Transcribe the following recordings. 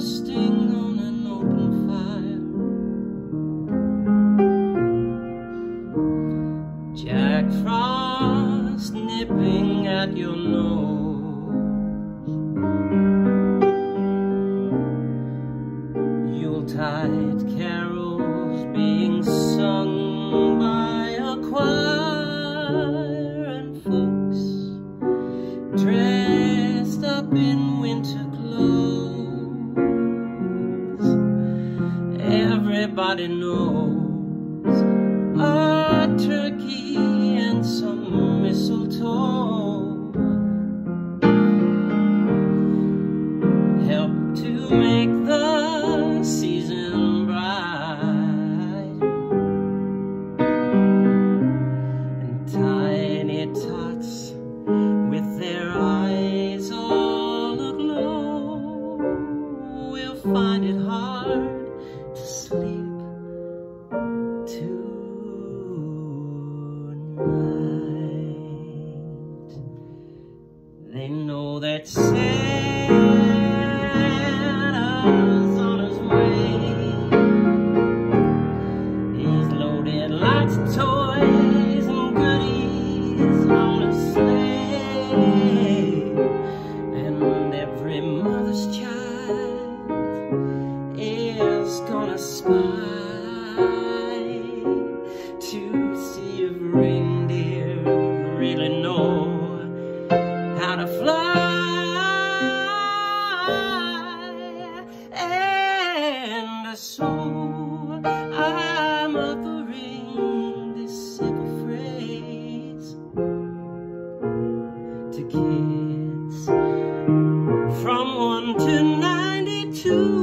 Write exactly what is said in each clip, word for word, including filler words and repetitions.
roasting on an open fire, Jack Frost nipping at your nose, Yuletide carols being sung by a choir, and folks dressed up in winter clothes. Everybody knows a turkey and some mistletoe help to make the season bright, and tiny tots with their eyes all aglow will find it hard to sleep tonight. They know that Santa's on his way. He's loaded lots of toys and goodies on his sleigh, and every mother's child is gonna spy to see if reindeer really know how to fly. And so I'm offering this simple phrase to kids from one to ninety-two.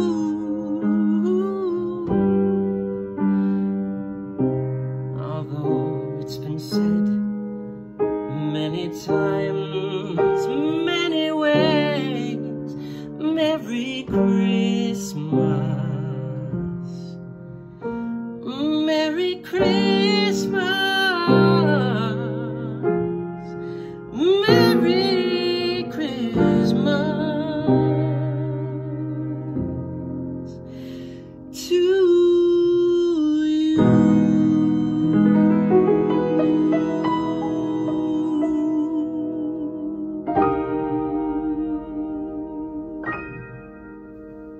Although it's been said many times, many ways, Merry Christmas, Merry Christmas, Merry Christmas to you.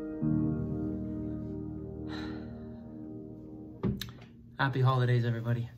Happy holidays, everybody.